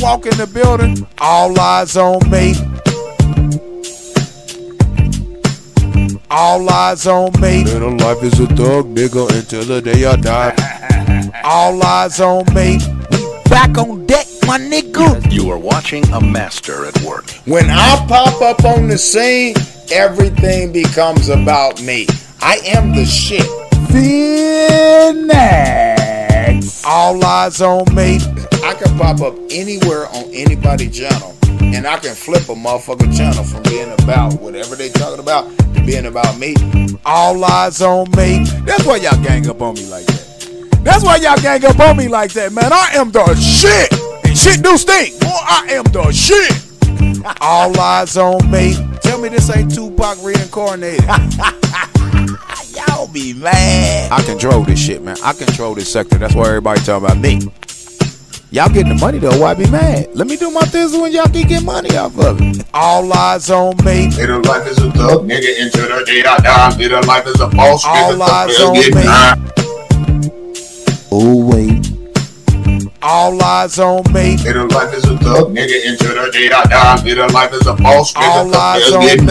walk in the building, all eyes on me. All eyes on me. Little life is a thug, nigga, until the day I die. All eyes on me. Back on deck, my nigga. You are watching a master at work. When I pop up on the scene, everything becomes about me. I am the shit. Phoenix. All eyes on me. I can pop up anywhere on anybody's channel, and I can flip a motherfucking channel from being about whatever they talking about to being about me. All eyes on me. That's why y'all gang up on me like that. That's why y'all gang up on me like that, man. I am the shit. And shit do stink. Boy, I am the shit. All eyes on me. Tell me this ain't Tupac reincarnated. Y'all be mad. I control this shit, man. I control this sector. That's why everybody talking about me. Y'all getting the money though, why be mad? Let me do my thizzle when y'all can get money off of it. All eyes on me. Little life is a thug, nigga, until the day I die. Little life is a boss, all eyes on me. Oh wait. All eyes on me. Little life is a thug, nigga, until the day I die. Little life is a boss, all eyes on me.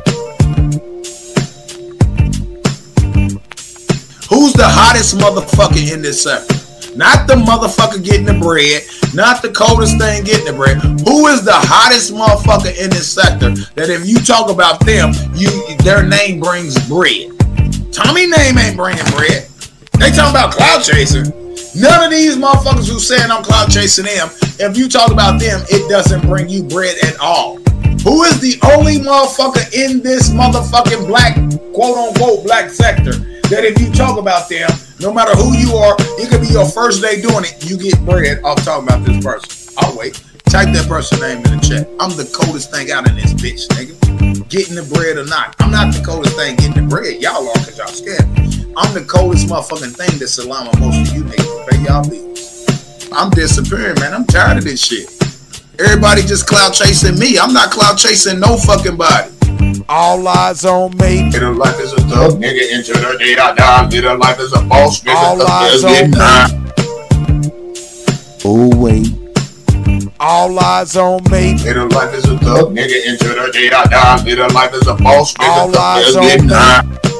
Who's the hottest motherfucker in this sector? Not the motherfucker getting the bread, not the coldest thing getting the bread. Who is the hottest motherfucker in this sector that if you talk about them, their name brings bread? Tommy name ain't bringing bread. They talking about cloud chasing. None of these motherfuckers who saying I'm cloud chasing them, if you talk about them, it doesn't bring you bread at all. Who is the only motherfucker in this motherfucking black, quote unquote, black sector that if you talk about them, no matter who you are, it could be your first day doing it, you get bread off talking about this person. I'll wait. Type that person's name in the chat. I'm the coldest thing out in this bitch, nigga. Getting the bread or not. I'm not the coldest thing getting the bread. Y'all are because y'all scared. I'm the coldest motherfucking thing that's allowing most of you niggas to pay y'all bills. I'm disappearing, man. I'm tired of this shit. Everybody just cloud chasing me. I'm not cloud chasing no fucking body. All eyes on me. Little life is a thug, nigga, until the day I die. Little life is a boss, nigga. All eyes on me. Oh wait. All eyes on me. Little life is a thug, nigga, until the day I die. Little life is a boss, nigga. All eyes on me.